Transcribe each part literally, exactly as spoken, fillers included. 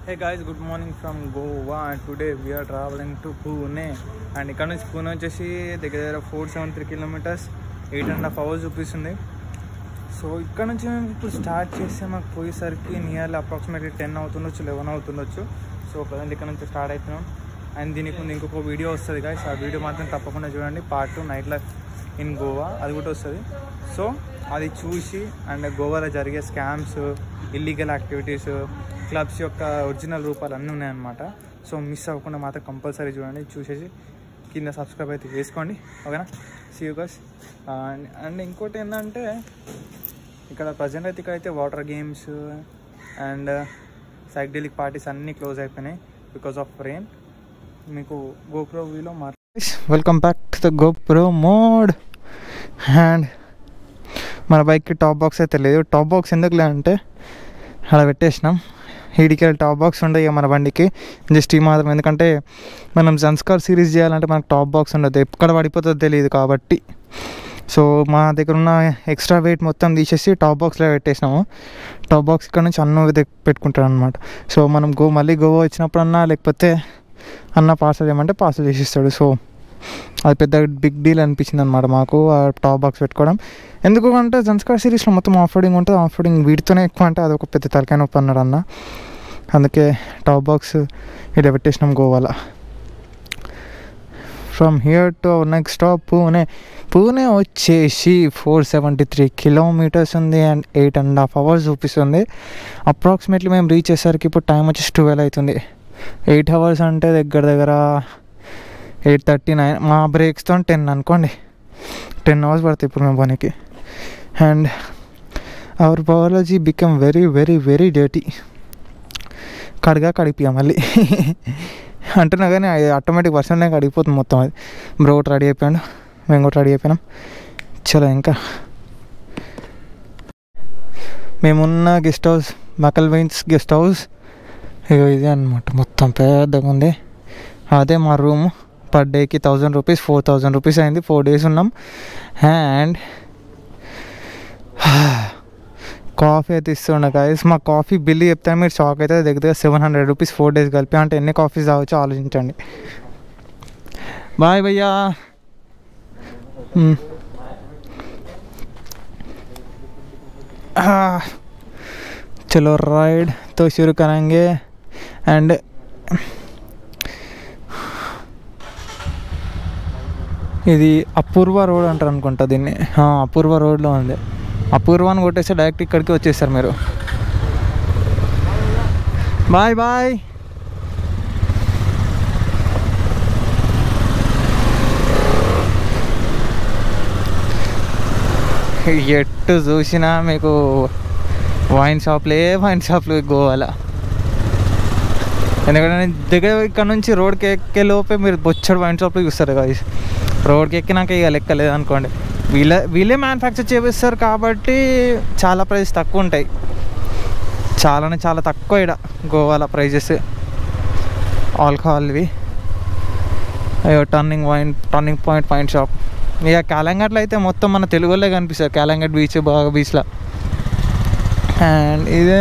Hey guys, good morning from Goa and today we are traveling to Pune and ఇక్కడ నుంచి పూణే వచ్చేసి దగ్గర దగ్గర four seven three kilometres eight and half hours చూపిస్తుంది. So ఇక్కడ నుంచి మేము ఇప్పుడు స్టార్ట్ చేస్తే మాకు పోయేసరికి నియర్లీ అప్రాక్సిమేట్లీ టెన్ అవుతుండొచ్చు లెవెన్ అవుతుండొచ్చు. సో ప్రజెంట్ ఇక్కడ నుంచి స్టార్ట్ అవుతున్నాం అండ్ దీనికి ముందు ఇంకొక వీడియో వస్తుంది గాయస్. ఆ వీడియో మాత్రం తప్పకుండా చూడండి, part two night life in Goa, అది కూడా వస్తుంది. సో అది చూసి అండ్ గోవాలో జరిగే స్కామ్స్, ఇల్లీగల్ యాక్టివిటీస్, క్లబ్స్ యొక్క ఒరిజినల్ రూపాలు అన్నీ ఉన్నాయన్నమాట. సో మిస్ అవ్వకుండా మాత్రం కంపల్సరీ చూడండి, చూసేసి కింద సబ్స్క్రైబ్ అయితే చేసుకోండి, ఓకేనా. See you guys. అండ్ ఇంకోటి ఏంటంటే ఇక్కడ ప్రజెంట్ అయితే ఇక్కడైతే water games and psychedelic parties అన్నీ క్లోజ్ అయిపోయినాయి బికాస్ ఆఫ్ రెయిన్. మీకు గోప్రో వ్యూలో మా welcome back to the GoPro mode. And మన బైక్కి టాప్ బాక్స్ అయితే లేదు. టాప్ బాక్స్ ఎందుకు లేదంటే అలా పెట్టేసినాం. ఈడికి టాప్ బాక్స్ ఉండదు మన బండికి, జస్ట్ ఈ మాత్రం. ఎందుకంటే మనం జన్స్కార్ సిరీస్ చేయాలంటే మనకు టాప్ బాక్స్ ఉండదు, ఎక్కడ పడిపోతుందో తెలియదు కాబట్టి. సో మా దగ్గర ఉన్న ఎక్స్ట్రా వెయిట్ మొత్తం తీసేసి టాప్ బాక్స్లో పెట్టేసినాము. టాప్ బాక్స్ ఇక్కడ నుంచి అన్న పెట్టుకుంటాడు అనమాట. సో మనం గో మళ్ళీ గోవా వచ్చినప్పుడు అన్నా లేకపోతే అన్న పార్సల్ చేయమంటే పార్సల్ చేసిస్తాడు. సో అది పెద్ద బిగ్ డీల్ అనిపించింది అనమాట మాకు ఆ టాప్ బాక్స్ పెట్టుకోవడం. ఎందుకంటే జన్స్కార్ సిరీస్లో మొత్తం ఆఫ్ రోడింగ్ ఉంటుంది, ఆఫ్ రోడింగ్ వీటితోనే ఎక్కువ, అంటే అది ఒక పెద్ద తలకాయ నొప్పి అన్నాడు అన్న. అందుకే టాప్ బాక్స్ ఇలా పెట్టేసినాం గోవాలో. From here to next stop Pune. Pune వచ్చేసి ఫోర్ సెవెంటీ త్రీ కిలోమీటర్స్ ఉంది and eight and half hours చూపిస్తుంది. అప్రాక్సిమేట్లీ మేము రీచ్ అయ్యేసరికి ఇప్పుడు టైం వచ్చేసి ట్వెల్వ్ అవుతుంది. ఎయిట్ అవర్స్ అంటే దగ్గర దగ్గర ఎయిట్ థర్టీ నైన్ మా బ్రేక్స్తో టెన్ అనుకోండి, టెన్ అవర్స్ పడుతుంది ఇప్పుడు మేము పనికి. And our biology become very very very dirty. కడిగా కడిపియా మళ్ళీ అంటున్నా కానీ ఆటోమేటిక్ వర్షంలో కడిగిపోతుంది మొత్తం. అది బ్రో ఒకటి రెడీ అయిపోయాడు, మేము కూడా రెడీ అయిపోయినాం. చలో ఇంకా మేమున్న గెస్ట్ హౌస్ మకల్వైన్స్ గెస్ట్ హౌస్ ఇగో ఇదే అనమాట. మొత్తం పెద్దగా ఉంది. అదే మా రూము. పర్ డేకి thousand rupees four thousand rupees అయింది. ఫోర్ డేస్ ఉన్నాం. అండ్ కాఫీ అయితే ఇస్తుండే గాయస్. మా కాఫీ బిల్లు చెప్తే మీరు షాక్ అయితే దగ్గర దగ్గర seven hundred rupees four days కలిపి. అంటే ఎన్ని కాఫీస్ తాగొచ్చో ఆలోచించండి. బాయ్ భయ్యా. చలో राइड तो शुरू करेंगे. అండ్ ఇది అపూర్వ రోడ్ అంటారు అనుకుంటా దీన్ని. అపూర్వ రోడ్లో ఉంది. అపూర్వాన్ని కొట్టేస్తే డైరెక్ట్ ఇక్కడికి వచ్చేస్తారు మీరు. Bye bye. ఎట్టు చూసినా మీకు వైన్ షాప్లే వైన్ షాప్లు గోవాలో. ఎందుకంటే దగ్గర ఇక్కడ నుంచి రోడ్కి ఎక్కే లోపే మీరు బొచ్చడు వైన్ షాప్లో చూస్తారు కదా. రోడ్కి ఎక్కినాక ఇక లెక్కలేదు అనుకోండి. వీళ్ళ వీళ్ళే మ్యానుఫ్యాక్చర్ చేపిస్తారు కాబట్టి చాలా ప్రైస్ తక్కువ ఉంటాయి. చాలానే చాలా తక్కువ ఇక్కడ గోవాలో ప్రైజెస్ ఆల్కహాల్వి. అయ్యో turning wine turning point wine shop. ఇక కాలంగట్లో అయితే మొత్తం మన తెలుగు వాళ్ళే కనిపిస్తారు. కాలంగట్ బీచ్ బాగా బీచ్లో. అండ్ ఇదే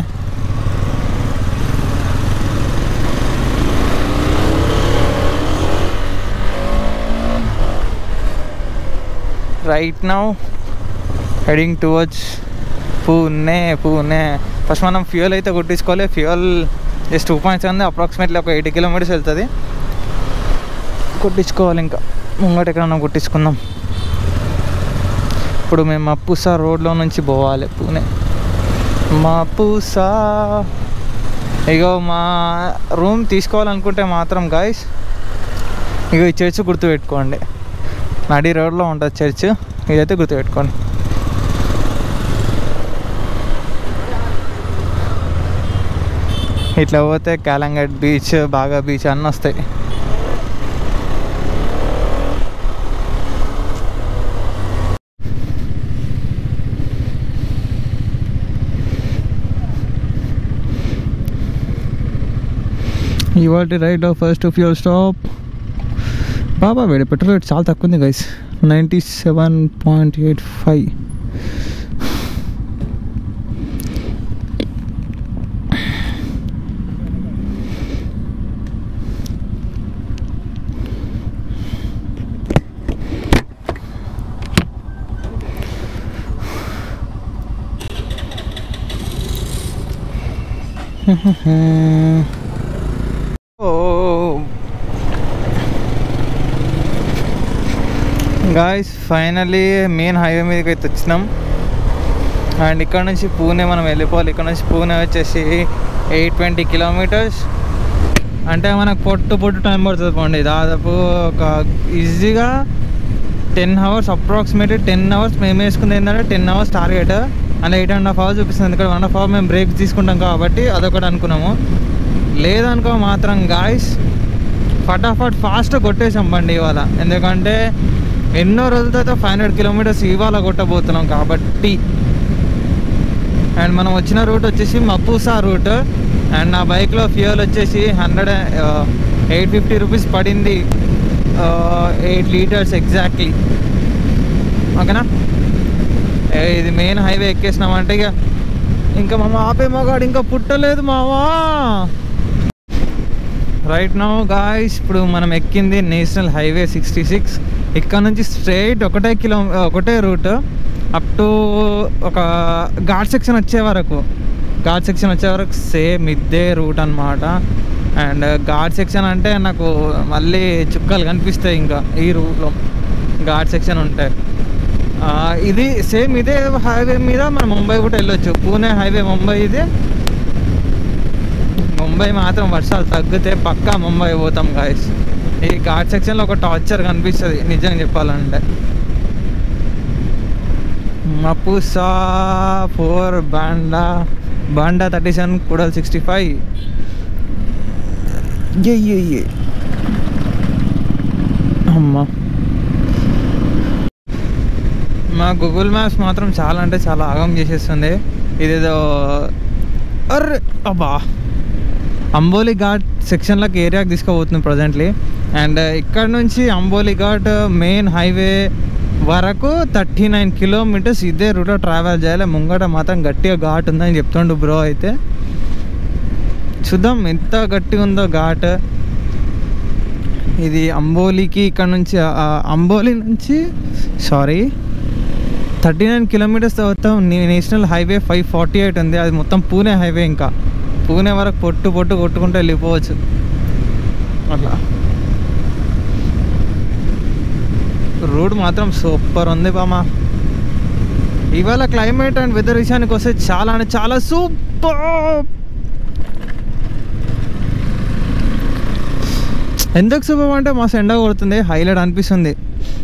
right now heading towards Pune. Pune first మనం ఫ్యూయల్ అయితే కొట్టించుకోవాలి. Fuel just two point seven approximately ఒక ఎయిటీ కిలోమీటర్స్ వెళ్తుంది. కొట్టించుకోవాలి. ఇంకా ముంగట ఎక్కడన్నా కొట్టించుకుందాం. ఇప్పుడు మేము మప్పుసా రోడ్లో నుంచి పోవాలి పూణే. మప్పుసా. ఇగో మా రూమ్ తీసుకోవాలనుకుంటే మాత్రం గాయస్ ఇగో ఈ చర్చ్ గుర్తుపెట్టుకోండి. నడి రోడ్లో ఉంటుంది చర్చ్, ఇదైతే గుర్తుపెట్టుకోండి. ఇట్లా పోతే కాలంగట్ బీచ్, బాగా బీచ్ అన్నీ వస్తాయి. ఇవాళ రైడ్ ఫస్ట్ ఫ్యూయల్ స్టాప్ బాబా వేడి. పెట్రోల్ రేట్ చాలా తక్కువ ఉంది guys, ninety seven point eight five. Guys finally main highway మీదకి అయితే వచ్చినాం. అండ్ ఇక్కడ నుంచి పూణే మనం వెళ్ళిపోవాలి. ఇక్కడ నుంచి పూణే వచ్చేసి ఎయిట్ ట్వంటీ కిలోమీటర్స్. అంటే మనకు పొట్టు పొట్టు టైం పడుతుంది పోండి. దాదాపు ఒక ఈజీగా ten hours approximately ten hours మేము వేసుకుంది ఏంటంటే ten hours target. And eight and half hours చూపిస్తుంది. ఎందుకంటే వన్ హాఫ్ అవర్ మేము బ్రేక్ తీసుకుంటాం కాబట్టి అదొకటి అనుకున్నాము. లేదనుకో మాత్రం గాయ్స్ ఫటాఫట్ ఫాస్ట్ కొట్టేసాం బండి ఇవాళ. ఎందుకంటే ఎన్నో రోజుల తర్వాత ఫైవ్ హండ్రెడ్ కిలోమీటర్స్ ఇవాళ కొట్టబోతున్నాం కాబట్టి. అండ్ మనం వచ్చిన రూట్ వచ్చేసి మపూసా రూట్. అండ్ నా బైక్లో ఫ్యూయల్ వచ్చేసి హండ్రెడ్ ఎయిట్ ఫిఫ్టీ రూపీస్ పడింది, ఎయిట్ లీటర్స్ ఎగ్జాక్ట్లీ. ఓకేనా, ఇది మెయిన్ హైవే ఎక్కేసినామంటే ఇక ఇంకా మా ఆపే మగాడు ఇంకా పుట్టలేదు మావా. రైట్ నౌ గాయ్స్ ఇప్పుడు మనం ఎక్కింది నేషనల్ హైవే సిక్స్టీ సిక్స్. ఇక్కడ నుంచి స్ట్రైట్ ఒకటే కిలో ఒకటే రూట్ అప్ టు ఒక ఘాట్ సెక్షన్ వచ్చే వరకు ఘాట్ సెక్షన్ వచ్చే వరకు సేమ్ ఇద్దే రూట్ అనమాట. అండ్ ఘాట్ సెక్షన్ అంటే నాకు మళ్ళీ చుక్కలు కనిపిస్తాయి ఇంకా ఈ రూట్లో ఘాట్ సెక్షన్ ఉంటాయి. ఇది సేమ్ ఇదే హైవే మీద మనం ముంబై కూడా వెళ్ళొచ్చు. పూణే హైవే ముంబై ఇది. ముంబై మాత్రం వర్షాలు తగ్గితే పక్కా ముంబై పోతాం గాయస్. ఈ ఘాట్ సెక్షన్లో ఒక టార్చర్ కనిపిస్తుంది నిజంగా చెప్పాలంటే. Mapusa four Banda Banda thirty seven Kudal sixty five. అమ్మా మా గూగుల్ మ్యాప్స్ మాత్రం చాలా అంటే చాలా ఆగం చేసేస్తుంది. ఇదేదో అర్రే అబ్బా అంబోలి ఘాట్ సెక్షన్లోకి ఏరియాకి తీసుకుపోతుంది ప్రజెంట్లీ. అండ్ ఇక్కడ నుంచి అంబోలి ఘాట్ మెయిన్ హైవే వరకు థర్టీ నైన్ కిలోమీటర్స్ ఇదే రూట్లో ట్రావెల్ చేయాలి. ముంగట మాత్రం గట్టిగా ఘాట్ ఉందని చెప్తుండు బ్రో. అయితే చూద్దాం ఎంత గట్టిగా ఉందో ఘాట్. ఇది అంబోలికి ఇక్కడ నుంచి అంబోలి నుంచి సారీ థర్టీ నైన్ కిలోమీటర్స్ తర్వాత national highway five forty eight ఉంది. అది మొత్తం పూణే హైవే. ఇంకా పూణే వరకు పొట్టు పొట్టు కొట్టుకుంటూ వెళ్ళిపోవచ్చు అట్లా. రోడ్ మాత్రం సూపర్ ఉంది బామా. ఇవాళ క్లైమేట్ అండ్ వెదర్ విషయానికి వస్తే చాలా అంటే చాలా సూపర్. ఎందుకు సూపర్ అంటే మస్తు ఎండ కొడుతుంది, హైలైట్ అనిపిస్తుంది.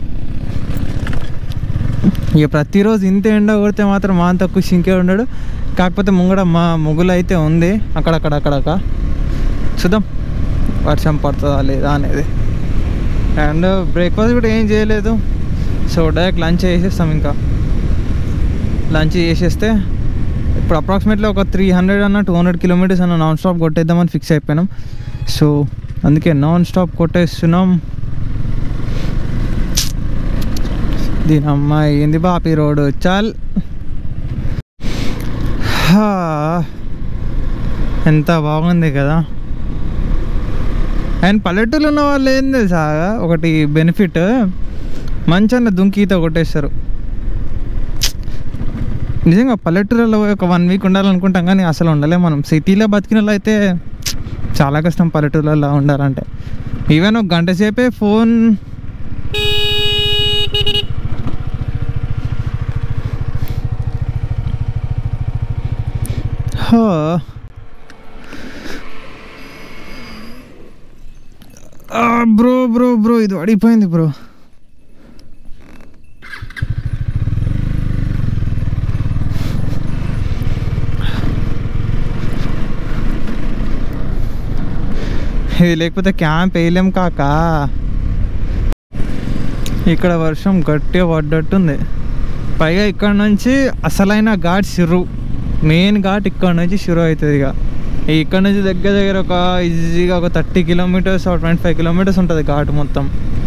ఇక ప్రతిరోజు ఇంత ఎండ కొడితే మాత్రం మా అంత ఖుషి ఇంకే ఉండడు. కాకపోతే ముంగడ మా ముగ్గులు అయితే ఉంది అక్కడక్కడ అక్కడక్క. చూద్దాం వర్షం పడుతుందా లేదా అనేది. అండ్ బ్రేక్ఫాస్ట్ కూడా ఏం చేయలేదు. సో డైరెక్ట్ లంచ్ చేసేస్తాం. ఇంకా లంచ్ చేసేస్తే ఇప్పుడు అప్రాక్సిమేట్లీ ఒక త్రీ హండ్రెడ్ అన్న టూ హండ్రెడ్ కిలోమీటర్స్ అన్న నాన్ స్టాప్ కొట్టేద్దామని ఫిక్స్ అయిపోయినాం. సో అందుకే నాన్ స్టాప్ కొట్టేస్తున్నాం. దీని అమ్మాయి ఏంది బాపి రోడ్ చాల్. ఎంత బాగుంది కదా. అండ్ పల్లెటూరులో ఉన్న వాళ్ళు ఏం తెలుసా ఒకటి బెనిఫిట్, మంచిగా దుంకి ఈత కొట్టేస్తారు. నిజంగా పల్లెటూరులో ఒక వన్ వీక్ ఉండాలనుకుంటాం కానీ అసలు ఉండలే. మనం సిటీలో బతికిన వాళ్ళు అయితే చాలా కష్టం పల్లెటూరులలో ఉండాలంటే. ఈవెన్ ఒక గంట సేపే ఫోన్ బ్రో బ్రో బ్రో ఇది అడిగిపోయింది బ్రో. ఇది లేకపోతే క్యాంప్ వేయలేం కాక. ఇక్కడ వర్షం గట్టిగా పడ్డట్టుంది. పైగా ఇక్కడ నుంచి అసలైన ఘాట్ షురు, మెయిన్ ఘాట్ ఇక్కడ నుంచి షురు అవుతుంది. ఇక ఇక్కడ నుంచి దగ్గర దగ్గర ఒక ఈజీగా ఒక thirty kilometres twenty five kilometres ఉంటుంది ఘాట్ మొత్తం.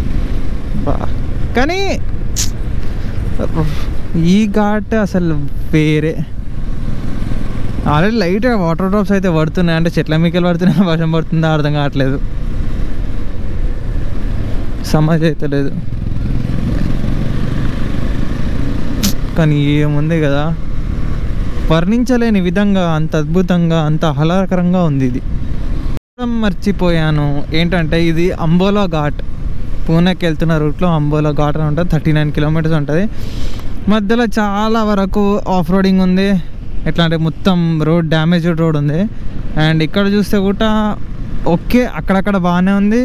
కానీ ఈ ఘాట్ అసలు వేరే. ఆల్రెడీ లైట్గా వాటర్ డ్రాప్స్ అయితే పడుతున్నాయి. అంటే చెట్ల మీకెళ్ళి పడుతున్నాయి, వర్షం పడుతుందా అర్థం కావట్లేదు, సమస్య అయితే లేదు. కానీ ఏముంది కదా వర్ణించలేని విధంగా అంత అద్భుతంగా అంత ఆహ్లాదకరంగా ఉంది ఇది. మర్చిపోయాను ఏంటంటే ఇది అంబోలా ఘాట్, పూణేకి వెళ్తున్న రూట్లో అంబోలా ఘాట్ అని ఉంటుంది. థర్టీ నైన్ కిలోమీటర్స్ ఉంటుంది. మధ్యలో చాలా వరకు ఆఫ్ రోడింగ్ ఉంది. ఎట్లా అంటే మొత్తం రోడ్ డ్యామేజ్డ్ రోడ్ ఉంది. అండ్ ఇక్కడ చూస్తే కూడా ఓకే, అక్కడక్కడ బాగానే ఉంది.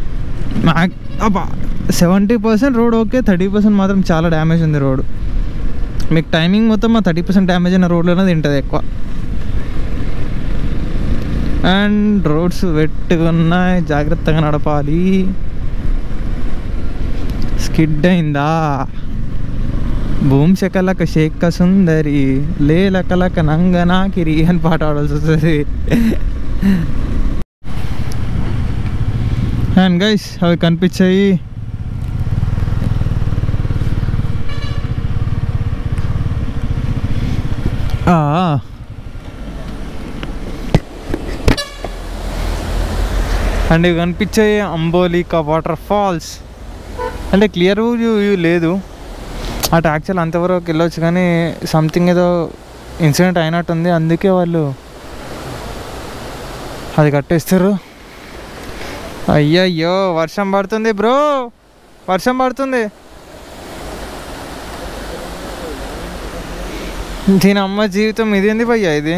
Seventy percent road okay, thirty percent మాత్రం చాలా డ్యామేజ్ ఉంది రోడ్. మీకు టైమింగ్ మొత్తం ఆ థర్టీ పర్సెంట్ డ్యామేజ్ అయిన రోడ్లోనే తింటుంది ఎక్కువ. అండ్ రోడ్స్ వెట్టుగా ఉన్నాయి, జాగ్రత్తగా నడపాలి. స్కిడ్ అయిందా? భూమి శకలక శేఖ సుందరి లేలకలక నంగనాకిరి అని పాట ఆడాల్సి వస్తుంది. అండ్ గైస్ అవి కనిపించాయి. అండ్ ఇవి కనిపించాయి అంబోలికా వాటర్ ఫాల్స్. అంటే క్లియర్ వ్యూ లేదు అటు, యాక్చువల్ అంతవరకు వెళ్ళొచ్చు కానీ సంథింగ్ ఏదో ఇన్సిడెంట్ అయినట్టుంది, అందుకే వాళ్ళు అది కట్టేస్తారు. అయ్యయ్యో వర్షం పడుతుంది బ్రో, వర్షం పడుతుంది. దీని అమ్మ జీవితం ఇదేంది భయ్యా ఇది?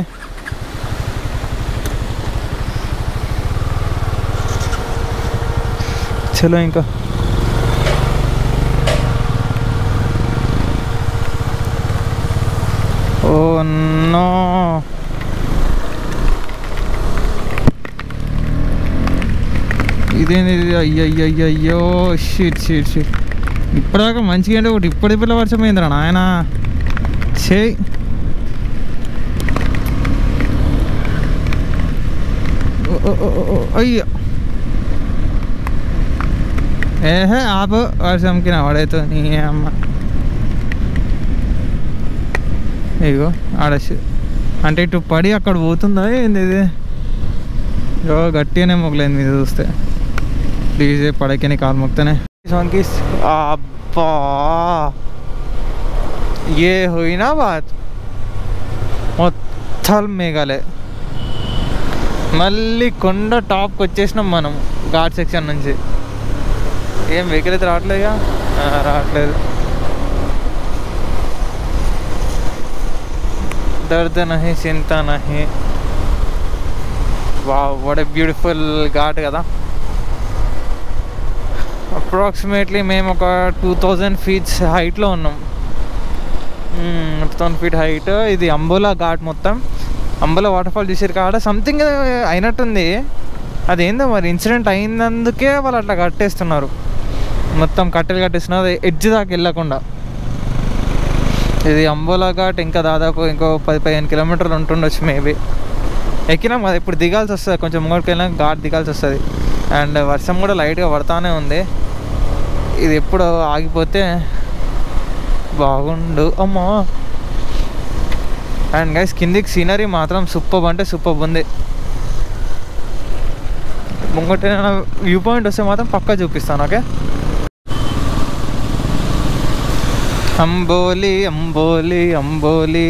చలో ఇంకా ఓ నో, ఇదేంది? అయ్యయ్యయ్యో షిట్ షిట్ షిట్. ఇప్పటిదాకా మంచిగా అంటే ఒకటి ఇప్పటి పిల్ల వర్షం అయిందిరా నాయన. చేయి అయ్యో, ఏహే ఆపు, వర్షంకి నా వాడైతే నీ అమ్మ. ఇగో ఆడచ్చు అంటే ఇటు పడి అక్కడ పోతుందా ఏంది ఇది? ఇగో గట్టిగానే మొగలేదు మీద చూస్తే. ప్లీజ్ పడకని కాలు మొక్తేనే సాంగ్కి. అబ్బా ఏ హోయినా బాత్ మొత్తం మేఘాలే. మళ్ళీ కొండ టాప్కి వచ్చేసినాం మనం ఘాట్ సెక్షన్ నుంచి. ఏం వెహికల్ అయితే రావట్లేదుగా, రావట్లేదు. దర్द नहीं चिंता नहीं. Wow what a beautiful ghat కదా. అప్రాక్సిమేట్లీ మేము ఒక టూ థౌజండ్ ఫీట్స్ హైట్లో ఉన్నాం. Two thousand feet height. ఇది అంబోలా ఘాట్ మొత్తం. అంబోలా వాటర్ ఫాల్ చూసారు కాడ సంథింగ్ అయినట్టుంది. అదేందో మరి ఇన్సిడెంట్ అయినందుకే వాళ్ళు అట్లా కట్టేస్తున్నారు, మొత్తం కట్టెలు కట్టేస్తున్నారు ఎడ్జ్ దాకా వెళ్ళకుండా. ఇది అంబోలా ఘాట్ ఇంకా దాదాపు ఇంకో పది పదిహేను కిలోమీటర్లు ఉంటుండొచ్చు మేబీ. ఎక్కినాం కదా, ఇప్పుడు దిగాల్సి వస్తుంది, కొంచెం ముంగడికి వెళ్ళినా ఘాట్ దిగాల్సి వస్తుంది. అండ్ వర్షం కూడా లైట్గా పడతానే ఉంది. ఇది ఎప్పుడు ఆగిపోతే బాగుండు అమ్మా. అండ్ గైస్ కిందికి సీనరీ మాత్రం సూపర్ అంటే సూపర్ ఉంది. ముంగట వ్యూ పాయింట్ వస్తే మాత్రం పక్కా చూపిస్తాను. ఓకే, అంబోలి అంబోలి అంబోలి.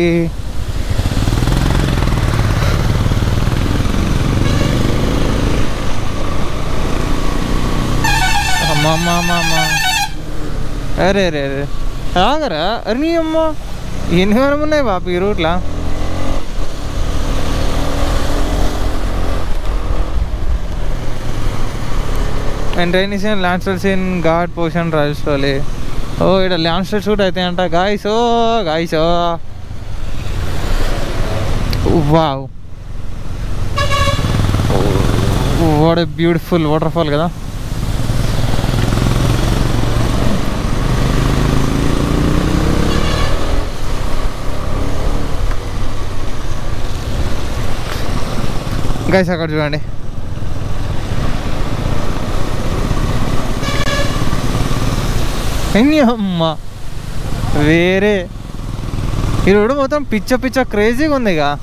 అమ్మమ్మ అరే అరే అరే ఆగరా. అరే నీ అమ్మ ఎన్ని వరం ఉన్నాయి బాపు ఈ రూట్లో. And rainy scene landslide scene ghat portion Rajasthan. ఓ ఇక్కడ ల్యాండ్ స్లైడ్ షూట్ అయితే అంట గాయస్. ఓ guys wow what a beautiful waterfall కదా. గైస్ అక్కడ చూడండి, ఎన్ని అమ్మ వేరే ఈ రోడ్డు మొత్తం పిచ్చ పిచ్చ క్రేజీగా ఉంది ఇక.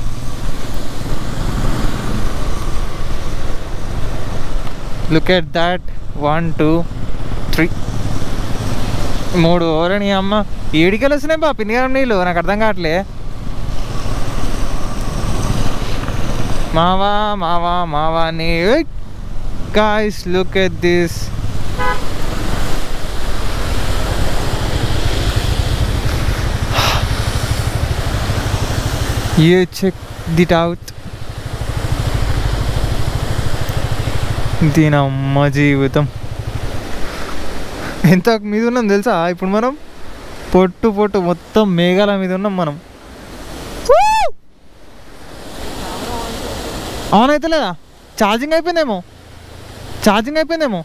Look at that. One two three మూడు ఓరని అమ్మ. ఏడికెళ్ళి వస్తున్నాయి బా పిన్నిగారం నీళ్ళు, నాకు అర్థం కావట్లే. మావా మావా మావా నే guys look at this you check it out దీని అమ్మ జీవితం ఎంత మీద ఉన్నాం తెలుసా ఇప్పుడు మనం పొట్టు పొట్టు మొత్తం మేఘాల మీద ఉన్నాం మనం ఆన్ అయితే లేదా ఛార్జింగ్ అయిపోయిందేమో ఛార్జింగ్ అయిపోయిందేమో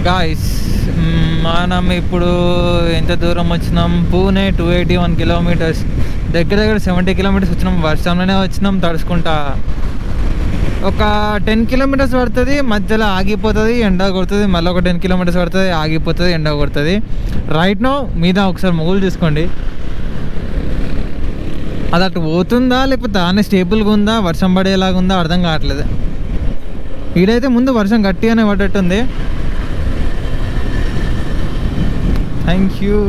గాయ్స్ మనం ఇప్పుడు ఎంత దూరం వచ్చినాం? Pune two eighty one kilometres, దగ్గర దగ్గర సెవెంటీ కిలోమీటర్స్ వచ్చినాం. వర్షంలోనే వచ్చినాం తడుచుకుంటా. ఒక టెన్ కిలోమీటర్స్ పడుతుంది, మధ్యలో ఆగిపోతుంది, ఎండ కొడుతుంది. మళ్ళీ ఒక టెన్ కిలోమీటర్స్ పడుతుంది, ఆగిపోతుంది, ఎండ కొడుతుంది. రైట్ నో మీద ఒకసారి మొగులు చూసుకోండి, అది అటు పోతుందా లేకపోతే దాన్ని స్టేబుల్గా ఉందా, వర్షం పడేలాగా ఉందా అర్థం కావట్లేదు. ఈడైతే ముందు వర్షం గట్టిగానే పడ్డట్టుంది. Thank you.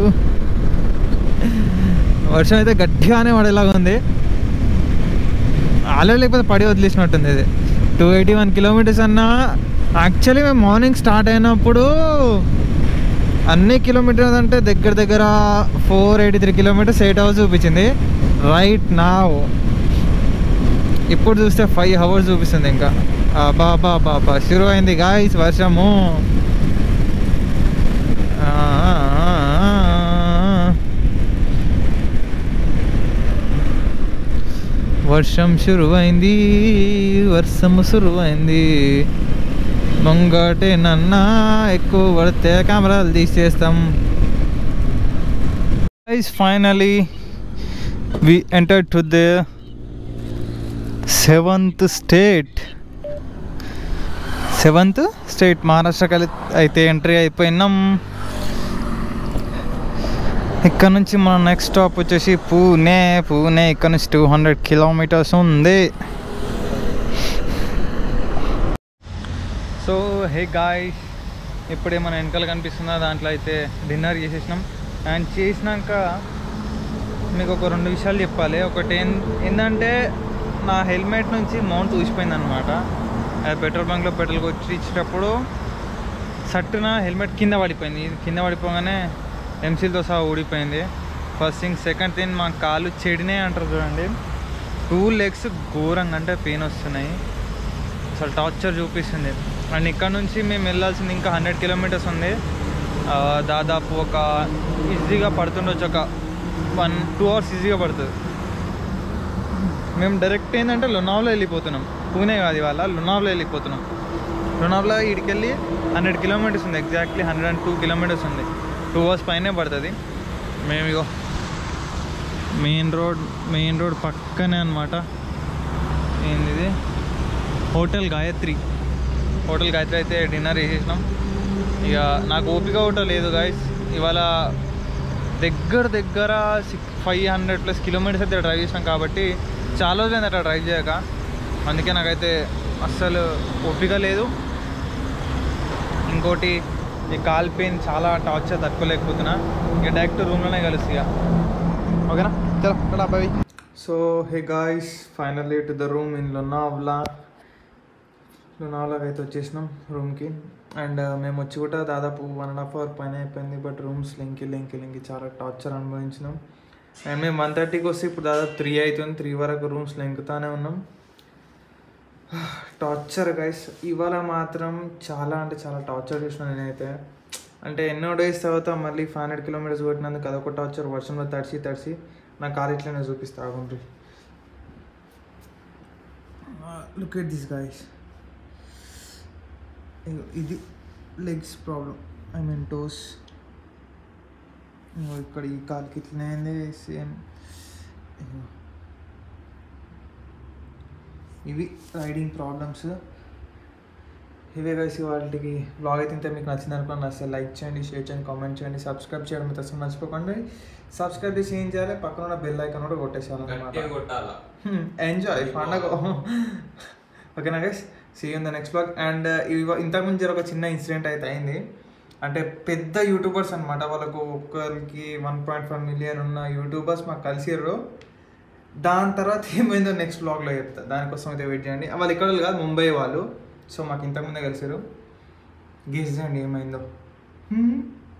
వర్షం అయితే గట్టిగానే పడేలాగా ఉంది. ఆల్రెడీ లేకపోతే పడి వదిలేసినట్టుంది. ఇది టూ ఎయిటీ వన్ కిలోమీటర్స్ అన్నా. యాక్చువల్లీ మేము మార్నింగ్ స్టార్ట్ అయినప్పుడు అన్ని కిలోమీటర్స్ అంటే దగ్గర దగ్గర four eighty three kilometres eight hours చూపించింది. రైట్ నా ఇప్పుడు చూస్తే ఫైవ్ అవర్స్ చూపిస్తుంది. ఇంకా బాబా బాబా షురు అయింది గాయ్స్ వర్షము. వర్షం శురువైంది, వర్షము శురువైంది. ముంగటే నన్న ఎక్కువ పడితే కెమెరాలు తీసేస్తాం. Guys finally we entered to the seventh state. Seventh state మహారాష్ట్రకి అయితే ఎంట్రీ అయిపోయినాం. ఇక్కడ నుంచి మన నెక్స్ట్ స్టాప్ వచ్చేసి పూణే. పూణే ఇక్కడ నుంచి టూ హండ్రెడ్ కిలోమీటర్స్ ఉంది. సో హే గాయ్స్, ఇప్పుడే మన వెనకాల కనిపిస్తున్న దాంట్లో అయితే డిన్నర్ చేసేసినాం. అండ్ చేసినాక మీకు ఒక రెండు విషయాలు చెప్పాలి. ఒకటి ఏం ఏంటంటే నా హెల్మెట్ నుంచి మౌంట్ ఊసిపోయింది అనమాట. అది పెట్రోల్ బంక్లో పెట్రోల్ వచ్చి ఇచ్చేటప్పుడు సట్టున హెల్మెట్ కింద పడిపోయింది. కింద పడిపోగానే ఎంసీల్తో సహా ఊడిపోయింది. First thing. సెకండ్ థింగ్, మా కాళ్ళు చెడినాయి అంటారు చూడండి. టూ లెగ్స్ ఘోరంగా అంటే పెయిన్ వస్తున్నాయి, అసలు టార్చర్ చూపిస్తుంది. అండ్ ఇక్కడ నుంచి మేము వెళ్ళాల్సింది ఇంకా హండ్రెడ్ కిలోమీటర్స్ ఉంది. దాదాపు ఒక ఈజీగా పడుతుండొచ్చు, ఒక వన్ టూ అవర్స్ ఈజీగా పడుతుంది. మేము డైరెక్ట్ ఏంటంటే లోనావ్లా వెళ్ళిపోతున్నాం. పూణే కాదు ఇవాళ, లోనావ్లా వెళ్ళిపోతున్నాం. లోనావ్లా ఇక్కడికి వెళ్ళి హండ్రెడ్ కిలోమీటర్స్ ఉంది, exactly hundred and two kilometres ఉంది. టూ అవర్స్ పైనే పడుతుంది. మేము ఇగో మెయిన్ రోడ్ మెయిన్ రోడ్ పక్కనే అనమాట. ఏంది ఇది? హోటల్ గాయత్రి. హోటల్ గాయత్రి అయితే డిన్నర్ చేసేసినాం. ఇక నాకు ఓపిక కూడా లేదు గాయస్. ఇవాళ దగ్గర దగ్గర six five hundred plus kilometres అయితే డ్రైవ్ చేసినాం కాబట్టి చాలా రోజులైంది అట్లా డ్రైవ్ చేయక. అందుకే నాకైతే అస్సలు ఓపిక లేదు. ఇంకోటి ఈ కాల్ పెయిన్ చాలా టార్చర్ తట్టుకోలేకపోతున్నా. ఇక డైరెక్ట్ రూమ్లోనే కలుసు ఇక. ఓకేనా, చలో bye. So hey guys, finally to the room in Lonavla. లోనావ్లాకి అయితే వచ్చేసినాం రూమ్కి. అండ్ మేము వచ్చి కూడా దాదాపు వన్ అండ్ హాఫ్ అవర్ పైన అయిపోయింది. బట్ రూమ్స్ లింకి లింకి లింకి చాలా టార్చర్ అనుభవించినాం. అండ్ మేము వన్ థర్టీకి వస్తే ఇప్పుడు దాదాపు త్రీ అవుతుంది. త్రీ వరకు రూమ్స్ లింకుతానే ఉన్నాం. Torture guys. ఇవాళ మాత్రం చాలా అంటే చాలా టార్చర్ చేసిన నేనైతే. అంటే ఎన్నో డేస్ తర్వాత మళ్ళీ ఫైవ్ హండ్రెడ్ కిలోమీటర్స్ కొట్టినందుకు అదొక టార్చర్. వర్షంలో తడిసి తడిసి నా కార్ ఇట్లనే చూపిస్తా ఆగుండ్రి. Look at this guys. ఇది legs problem, I mean toes. ఇక్కడ ఈ కాల్కి ఇట్లనే అయింది సేమ్. ఇవి రైడింగ్ ప్రాబ్లమ్స్. ఇవే కలిసి వాళ్ళకి బ్లాగ్ అయితే ఇంత మీకు నచ్చింది అనుకోండి. అసలు లైక్ చేయండి, షేర్ చేయండి, కామెంట్ చేయండి, సబ్స్క్రైబ్ చేయడం అయితే అసలు మర్చిపోకండి. సబ్స్క్రైబ్ చేసి ఏం చేయాలి, పక్కన ఉన్న బెల్ ఐకాన్ కూడా కొట్టేసేయాలన్నమాట. ఎంజాయ్ పండగ. ఓకేనా guys, see you in the next blog. And ఇంతకుముందు జర ఒక చిన్న ఇన్సిడెంట్ అయితే అయింది. అంటే పెద్ద యూట్యూబర్స్ అనమాట, వాళ్ళకు ఒక్కరికి వన్ పాయింట్ ఫైవ్ మిలియన్ ఉన్న యూట్యూబర్స్ మాకు కలిసిర్రు. దాని తర్వాత ఏమైందో నెక్స్ట్ బ్లాగ్లో చెప్తా. దానికోసం అయితే వెయిట్ చేయండి. వాళ్ళు ఇక్కడ కాదు, ముంబై వాళ్ళు. సో మాకు ఇంతకుముందే కలిసారు. గెస్ చేయండి ఏమైందో.